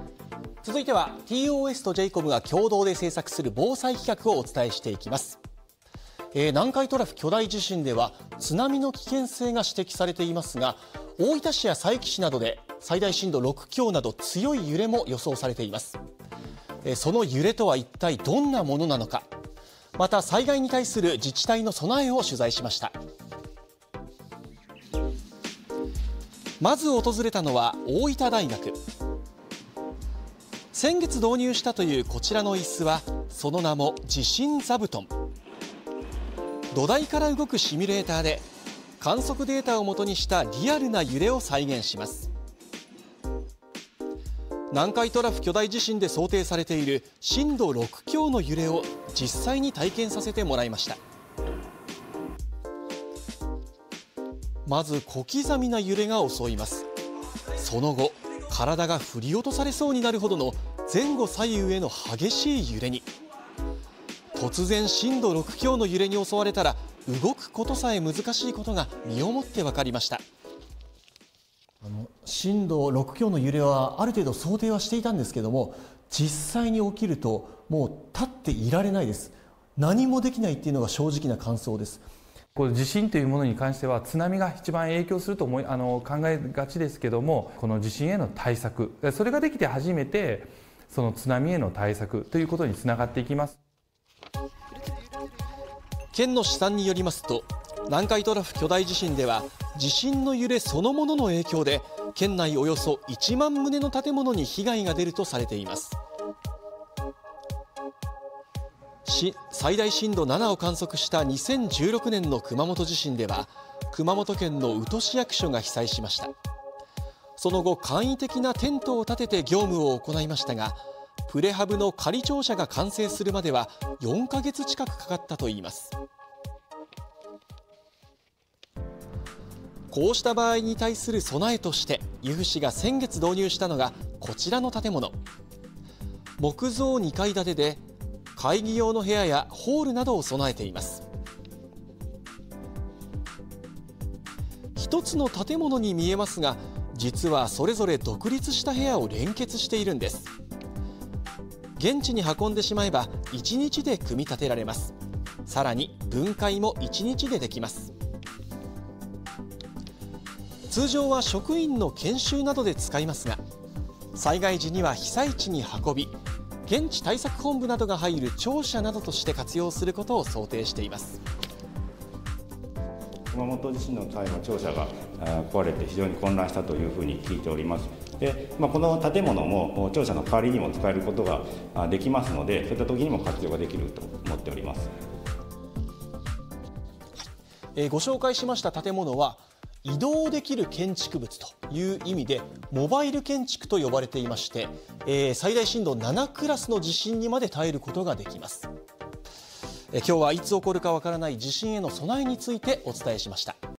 続いては TOS と J-COM が共同で制作する防災企画をお伝えしていきます。南海トラフ巨大地震では津波の危険性が指摘されていますが、大分市や佐伯市などで最大震度6強など強い揺れも予想されています。その揺れとは一体どんなものなのか、また災害に対する自治体の備えを取材しました。まず訪れたのは大分大学。先月導入したというこちらの椅子は、その名も地震座布団。土台から動くシミュレーターで観測データをもとにしたリアルな揺れを再現します。南海トラフ巨大地震で想定されている震度6強の揺れを実際に体験させてもらいました。まず小刻みな揺れが襲います。その後、体が振り落とされそうになるほどの前後左右への激しい揺れに、突然震度6強の揺れに襲われたら動くことさえ難しいことが身をもって分かりました。震度6強の揺れはある程度想定はしていたんですけども、実際に起きるともう立っていられないです。何もできないっていうのが正直な感想です。 この地震というものに関しては津波が一番影響すると考えがちですけども、この地震への対策、それができて初めてその津波への対策ということにつながっていきます。 県の試算によりますと、南海トラフ巨大地震では地震の揺れそのものの影響で県内およそ1万棟の建物に被害が出るとされています。最大震度7を観測した2016年の熊本地震では、熊本県の宇土市役所が被災しました。その後、簡易的なテントを立てて業務を行いましたが、プレハブの仮庁舎が完成するまでは4ヶ月近くかかったといいます。こうした場合に対する備えとして、由布市が先月導入したのがこちらの建物。木造2階建てで会議用の部屋やホールなどを備えています。一つの建物に見えますが、実はそれぞれ独立した部屋を連結しているんです。現地に運んでしまえば1日で組み立てられます。さらに分解も1日でできます。通常は職員の研修などで使いますが、災害時には被災地に運び、現地対策本部などが入る庁舎などとして活用することを想定しています。 熊本地震の際の庁舎が壊れて非常に混乱したというふうに聞いております。で、この建物も庁舎の代わりにも使えることができますので、そういった時にも活用ができると思っております。 ご紹介しました建物は移動できる建築物という意味でモバイル建築と呼ばれていまして、最大震度7クラスの地震にまで耐えることができます。今日はいつ起こるかわからない地震への備えについてお伝えしました。